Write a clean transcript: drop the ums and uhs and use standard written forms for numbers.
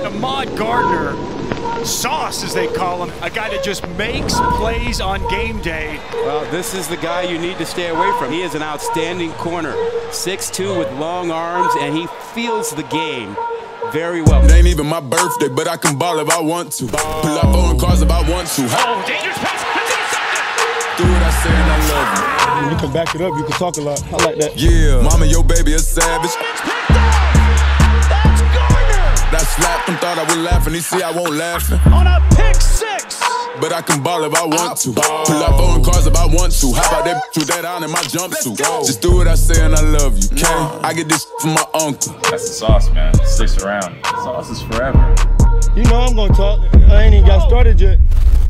Ahmad Gardner, Sauce as they call him, a guy that just makes plays on game day. Well, this is the guy you need to stay away from. He is an outstanding corner, 6'2" with long arms, and he feels the game very well. It ain't even my birthday, but I can ball if I want to. Pull up on cars if I want to. Oh, dangerous pass. Do what I say and I love you. When you can back it up, you can talk a lot. I like that. Yeah, mama, your baby a savage. That's Gardner. That slap him, thought I was laughing. He see I won't laughing. On a pick six. But I can ball if I want to. Pull up on cars if I want to. How about that with that on in my jumpsuit? Just do what I say and I love you, okay? I get this from my uncle. That's the sauce, man. It sticks around. Sauce is forever. You know I'm gonna talk. I ain't even got started yet.